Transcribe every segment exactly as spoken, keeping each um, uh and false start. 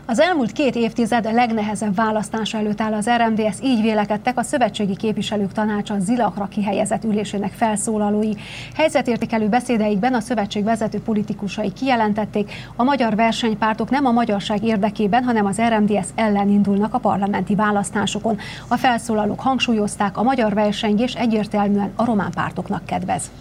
Az elmúlt két évtized legnehezebb választása előtt áll az er em dé es, így vélekedtek a Szövetségi Képviselők Tanácsa Zilakra kihelyezett ülésének felszólalói. Helyzetértékelő beszédeikben a szövetség vezető politikusai kijelentették, a magyar versenypártok nem a magyarság érdekében, hanem az er em dé es ellen indulnak a parlamenti választásokon. A felszólalók hangsúlyozták, a magyar versengés egyértelműen a román pártoknak kedvez.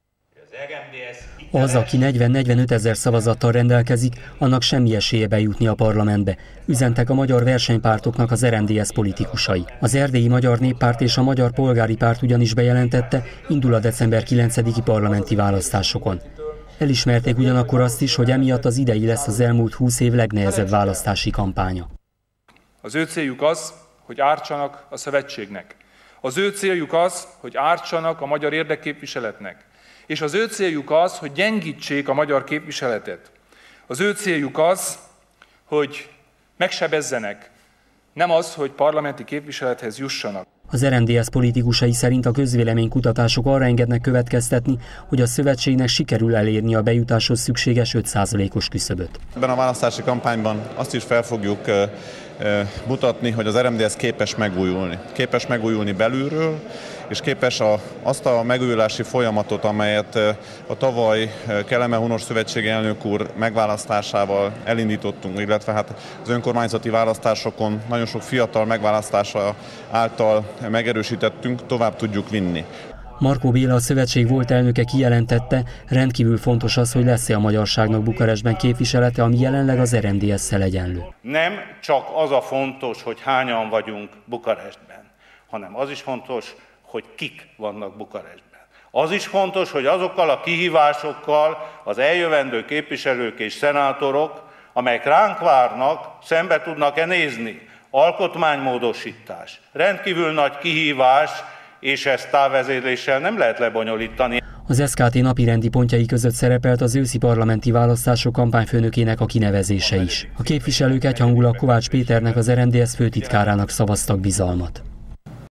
Az, aki negyven-negyvenöt ezer szavazattal rendelkezik, annak semmi esélye bejutni a parlamentbe, üzentek a magyar versenypártoknak az er em dé es politikusai. Az Erdélyi Magyar Néppárt és a Magyar Polgári Párt ugyanis bejelentette, indul a december kilencediki parlamenti választásokon. Elismerték ugyanakkor azt is, hogy emiatt az idei lesz az elmúlt húsz év legnehezebb választási kampánya. Az ő céljuk az, hogy ártsanak a szövetségnek. Az ő céljuk az, hogy ártsanak a magyar érdekképviseletnek. És az ő céljuk az, hogy gyengítsék a magyar képviseletet. Az ő céljuk az, hogy megsebezzenek, nem az, hogy parlamenti képviselethez jussanak. Az er em dé es politikusai szerint a közvéleménykutatások arra engednek következtetni, hogy a szövetségnek sikerül elérni a bejutáshoz szükséges öt százalékos küszöböt. Ebben a választási kampányban azt is fel fogjuk mutatni, hogy az er em dé es képes megújulni. Képes megújulni belülről, és képes a, azt a megújulási folyamatot, amelyet a tavaly Kelemen Honos szövetségi elnök úr megválasztásával elindítottunk, illetve hát az önkormányzati választásokon nagyon sok fiatal megválasztása által megerősítettünk, tovább tudjuk vinni. Markó Béla, a szövetség volt elnöke kijelentette, rendkívül fontos az, hogy lesz-e a magyarságnak Bukarestben képviselete, ami jelenleg az er em dé es-szel egyenlő. Nem csak az a fontos, hogy hányan vagyunk Bukarestben, hanem az is fontos, hogy kik vannak Bukarestben. Az is fontos, hogy azokkal a kihívásokkal az eljövendő képviselők és szenátorok, amelyek ránk várnak, szembe tudnak-e nézni. Alkotmánymódosítás. Rendkívül nagy kihívás, és ezt távvezérléssel nem lehet lebonyolítani. Az es ká té napirendi pontjai között szerepelt az őszi parlamenti választások kampányfőnökének a kinevezése is. A képviselők egyhangulag Kovács Péternek, az er em dé es főtitkárának szavaztak bizalmat.